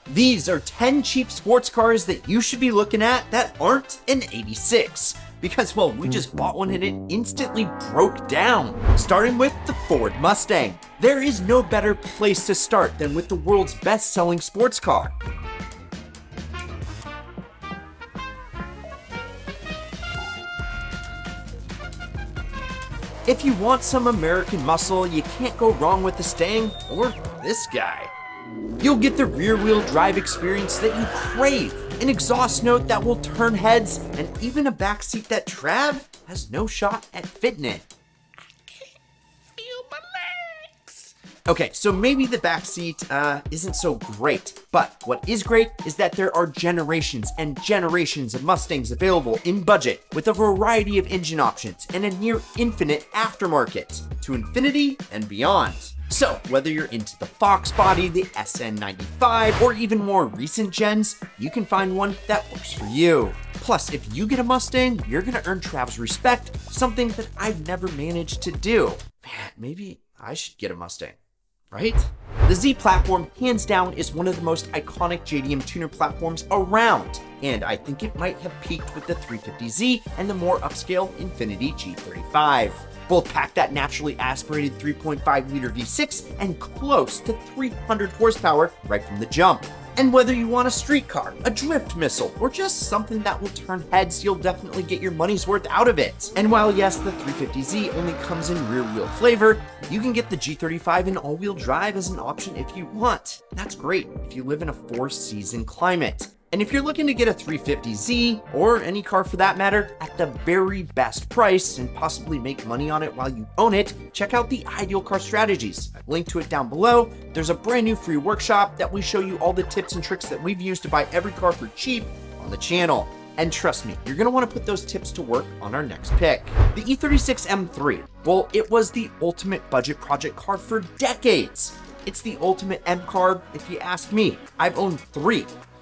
These are 10 cheap sports cars that you should be looking at that aren't an 86. Because, well, we just bought one and it instantly broke down. Starting with the Ford Mustang. There is no better place to start than with the world's best-selling sports car. If you want some American muscle, you can't go wrong with the Stang or this guy. You'll get the rear-wheel drive experience that you crave, an exhaust note that will turn heads, and even a backseat that Trav has no shot at fitting in. I can't feel my legs. Okay, so maybe the backseat isn't so great, but what is great is that there are generations and generations of Mustangs available in budget with a variety of engine options and a near infinite aftermarket to infinity and beyond. So, whether you're into the Fox body, the SN95, or even more recent gens, you can find one that works for you. Plus, if you get a Mustang, you're gonna earn Trav's respect, something that I've never managed to do. Man, maybe I should get a Mustang, right? The Z platform, hands down, is one of the most iconic JDM tuner platforms around, and I think it might have peaked with the 350Z and the more upscale Infiniti G35. Both pack that naturally aspirated 3.5 liter V6 and close to 300 horsepower right from the jump. And whether you want a street car, a drift missile, or just something that will turn heads, you'll definitely get your money's worth out of it. And while yes, the 350Z only comes in rear wheel flavor, you can get the G35 in all-wheel drive as an option if you want. That's great if you live in a 4-season climate. And if you're looking to get a 350Z, or any car for that matter, at the very best price and possibly make money on it while you own it, check out the Ideal Car Strategies. I've linked to it down below. There's a brand new free workshop that we show you all the tips and tricks that we've used to buy every car for cheap on the channel. And trust me, you're gonna wanna put those tips to work on our next pick. The E36 M3, well, it was the ultimate budget project car for decades. It's the ultimate M car, if you ask me. I've owned 3.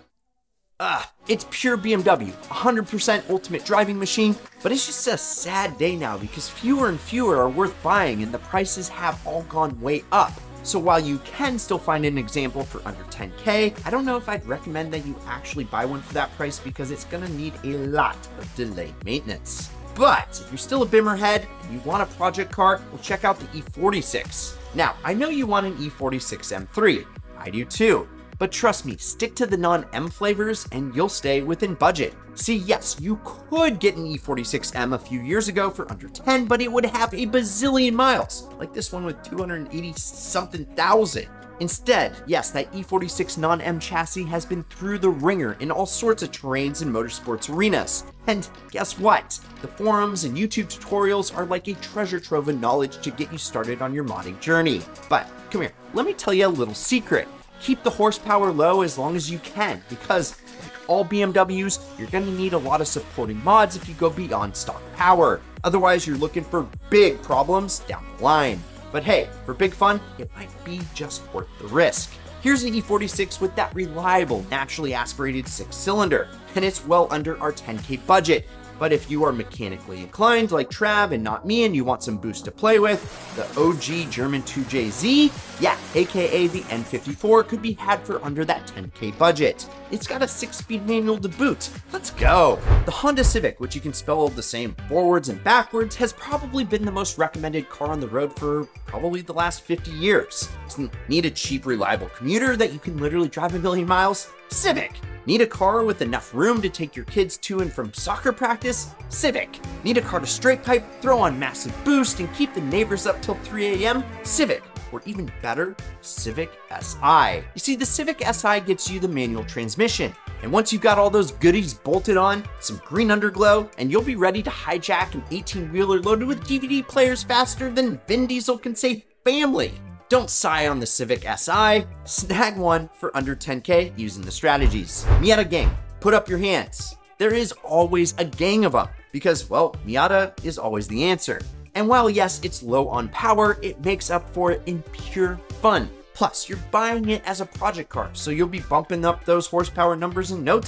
It's pure BMW, 100% ultimate driving machine, but it's just a sad day now because fewer and fewer are worth buying and the prices have all gone way up. So while you can still find an example for under 10K, I don't know if I'd recommend that you actually buy one for that price because it's gonna need a lot of delayed maintenance. But if you're still a Bimmer head and you want a project car, well, check out the E46. Now, I know you want an E46 M3, I do too. But trust me, stick to the non-M flavors and you'll stay within budget. See, yes, you could get an E46M a few years ago for under 10, but it would have a bazillion miles, like this one with 280-something thousand. Instead, yes, that E46 non-M chassis has been through the ringer in all sorts of terrains and motorsports arenas. And guess what? The forums and YouTube tutorials are like a treasure trove of knowledge to get you started on your modding journey. But come here, let me tell you a little secret. Keep the horsepower low as long as you can, because like all BMWs, you're gonna need a lot of supporting mods if you go beyond stock power. Otherwise, you're looking for big problems down the line. But hey, for big fun, it might be just worth the risk. Here's an E46 with that reliable, naturally aspirated 6-cylinder, and it's well under our 10K budget. But if you are mechanically inclined like Trav and not me and you want some boost to play with, the OG German 2JZ, yeah, aka the N54, could be had for under that 10K budget. It's got a 6-speed manual to boot. Let's go. The Honda Civic, which you can spell the same forwards and backwards, has probably been the most recommended car on the road for probably the last 50 years. Need a cheap, reliable commuter that you can literally drive a million miles? Civic. Need a car with enough room to take your kids to and from soccer practice? Civic. Need a car to straight pipe, throw on massive boost, and keep the neighbors up till 3 a.m.? Civic. Or even better, Civic SI. You see, the Civic SI gets you the manual transmission. And once you've got all those goodies bolted on, some green underglow, and you'll be ready to hijack an 18-wheeler loaded with DVD players faster than Vin Diesel can say family. Don't sigh on the Civic SI, snag one for under 10K using the strategies. Miata gang, put up your hands. There is always a gang of them because, well, Miata is always the answer. And while yes, it's low on power, it makes up for it in pure fun. Plus, you're buying it as a project car, so you'll be bumping up those horsepower numbers in no time.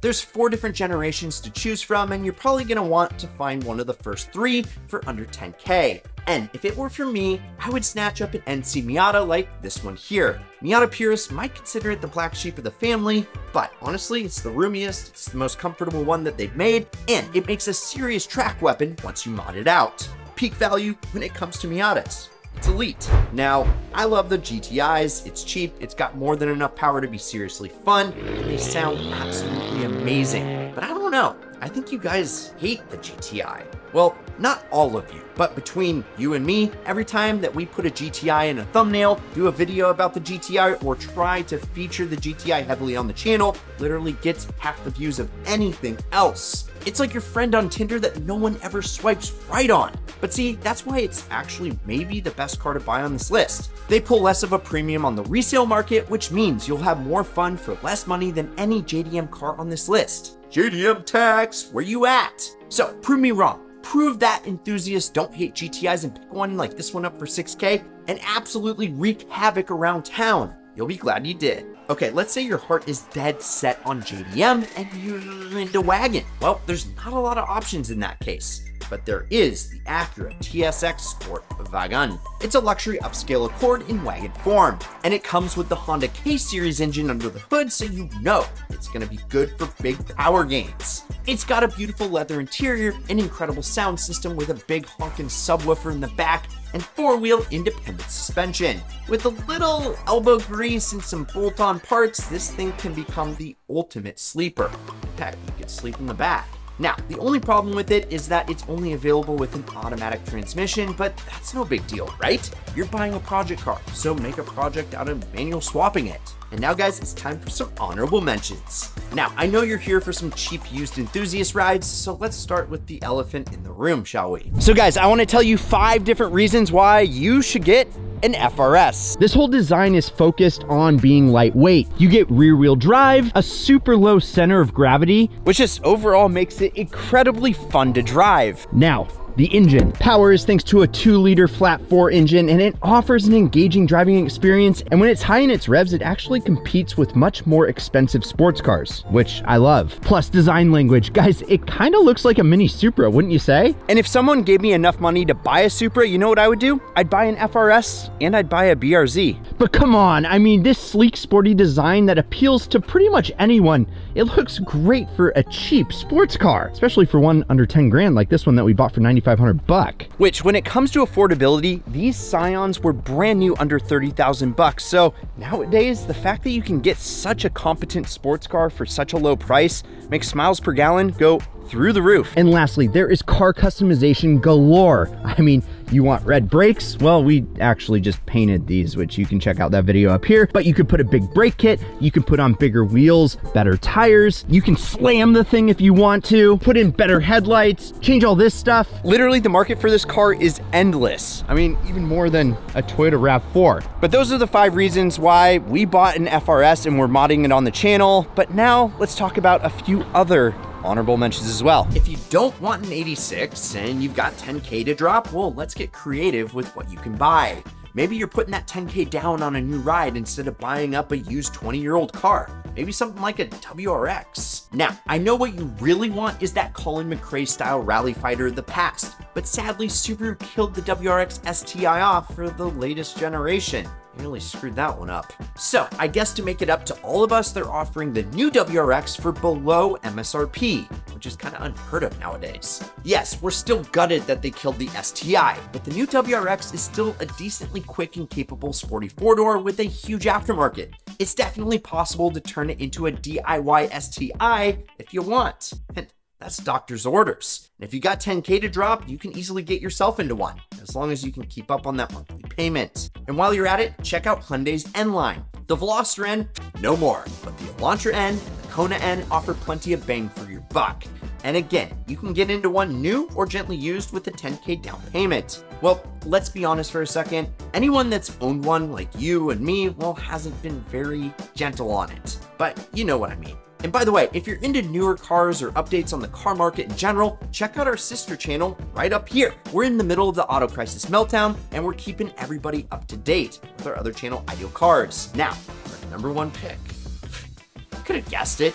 There's 4 different generations to choose from, and you're probably gonna want to find one of the first 3 for under 10K. And if it were for me, I would snatch up an NC Miata like this one here. Miata purists might consider it the black sheep of the family, but honestly, it's the roomiest, it's the most comfortable one that they've made, and it makes a serious track weapon once you mod it out. Peak value when it comes to Miatas. It's elite. Now, I love the GTIs, it's cheap, it's got more than enough power to be seriously fun, and they sound absolutely amazing. But I don't know, I think you guys hate the GTI. Well, not all of you, but between you and me, every time that we put a GTI in a thumbnail, do a video about the GTI, or try to feature the GTI heavily on the channel, literally gets half the views of anything else. It's like your friend on Tinder that no one ever swipes right on. But see, that's why it's actually maybe the best car to buy on this list. They pull less of a premium on the resale market, which means you'll have more fun for less money than any JDM car on this list. JDM tax, where you at? So prove me wrong. Prove that enthusiasts don't hate GTIs and pick one like this one up for 6K and absolutely wreak havoc around town. You'll be glad you did. Okay, let's say your heart is dead set on JDM and you're into wagon. Well, there's not a lot of options in that case, but there is the Acura TSX Sport Wagon. It's a luxury upscale Accord in wagon form, and it comes with the Honda K-Series engine under the hood, so you know it's gonna be good for big power gains. It's got a beautiful leather interior, an incredible sound system with a big honking subwoofer in the back, and 4-wheel independent suspension. With a little elbow grease and some bolt-on parts, this thing can become the ultimate sleeper. Heck, you could sleep in the back. Now, the only problem with it is that it's only available with an automatic transmission, but that's no big deal, right? You're buying a project car, so make a project out of manual swapping it. And now guys, it's time for some honorable mentions. Now, I know you're here for some cheap used enthusiast rides, so let's start with the elephant in the room, shall we? So guys, I want to tell you 5 different reasons why you should get an FRS. This whole design is focused on being lightweight. You get rear wheel drive, a super low center of gravity, which just overall makes it incredibly fun to drive. Now, the engine powers thanks to a 2-liter flat 4 engine, and it offers an engaging driving experience. And when it's high in its revs, it actually competes with much more expensive sports cars, which I love. Plus design language. Guys, it kind of looks like a mini Supra, wouldn't you say? And if someone gave me enough money to buy a Supra, you know what I would do? I'd buy an FRS and I'd buy a BRZ. But come on, I mean, this sleek, sporty design that appeals to pretty much anyone, it looks great for a cheap sports car, especially for one under 10 grand like this one that we bought for $9,500. Which, when it comes to affordability, these Scions were brand new under 30,000 bucks. So nowadays, the fact that you can get such a competent sports car for such a low price makes miles per gallon go through the roof. And lastly, there is car customization galore. I mean, you want red brakes? Well, we actually just painted these, which you can check out that video up here. But you could put a big brake kit, you can put on bigger wheels, better tires, you can slam the thing if you want to, put in better headlights, change all this stuff. Literally, the market for this car is endless. I mean, even more than a Toyota RAV4. But those are the 5 reasons why we bought an FRS and we're modding it on the channel. But now let's talk about a few other honorable mentions as well. If you don't want an 86 and you've got 10K to drop, well, let's get creative with what you can buy. Maybe you're putting that 10K down on a new ride instead of buying up a used 20-year-old car. Maybe something like a WRX. Now, I know what you really want is that Colin McRae style rally fighter of the past, but sadly Subaru killed the WRX STI off for the latest generation. Really screwed that one up. So I guess to make it up to all of us, they're offering the new WRX for below MSRP, which is kind of unheard of nowadays. Yes, we're still gutted that they killed the STI, but the new WRX is still a decently quick and capable sporty 4-door with a huge aftermarket. It's definitely possible to turn it into a DIY STI if you want. And that's doctor's orders. And if you got 10K to drop, you can easily get yourself into one, as long as you can keep up on that monthly payment. And while you're at it, check out Hyundai's N-Line. The Veloster N, no more, but the Elantra N, the Kona N offer plenty of bang for your buck. And again, you can get into one new or gently used with a 10K down payment. Well, let's be honest for a second. Anyone that's owned one like you and me, well, hasn't been very gentle on it. But you know what I mean. And by the way, if you're into newer cars or updates on the car market in general, check out our sister channel right up here. We're in the middle of the auto crisis meltdown, and we're keeping everybody up to date with our other channel, Ideal Cars. Now, our #1 pick. Could have guessed it.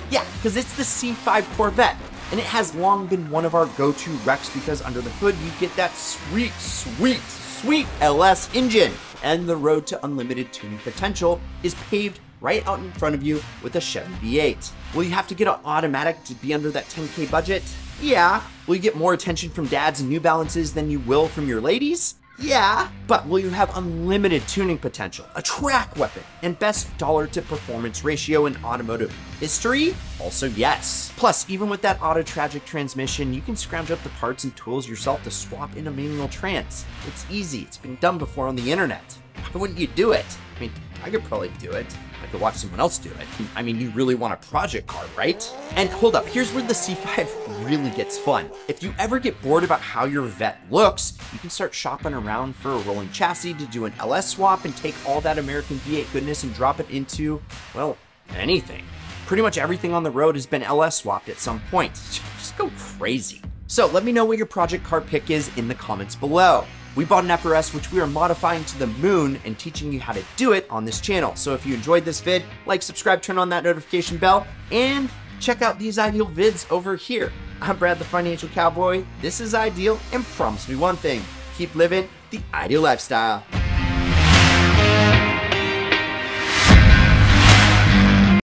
Yeah, because it's the C5 Corvette, and it has long been one of our go-to wrecks because under the hood you get that sweet, sweet, sweet LS engine. And the road to unlimited tuning potential is paved right out in front of you with a Chevy V8. Will you have to get an automatic to be under that 10K budget? Yeah. Will you get more attention from dads and New Balances than you will from your ladies? Yeah. But will you have unlimited tuning potential, a track weapon, and best dollar to performance ratio in automotive history? Also yes. Plus, even with that auto-tragic transmission, you can scrounge up the parts and tools yourself to swap in a manual trans. It's easy, it's been done before on the internet. Why wouldn't you do it? I mean, I could probably do it. I could watch someone else do it. I mean, you really want a project car, right? And hold up, here's where the C5 really gets fun. If you ever get bored about how your Vette looks, you can start shopping around for a rolling chassis to do an LS swap and take all that American V8 goodness and drop it into, well, anything. Pretty much everything on the road has been LS swapped at some point. Just go crazy. So let me know what your project car pick is in the comments below. We bought an FRS which we are modifying to the moon and teaching you how to do it on this channel. So if you enjoyed this vid, like, subscribe, turn on that notification bell, and check out these Ideal vids over here. I'm Brad the Financial Cowboy, this is Ideal, and promise me one thing, keep living the Ideal lifestyle.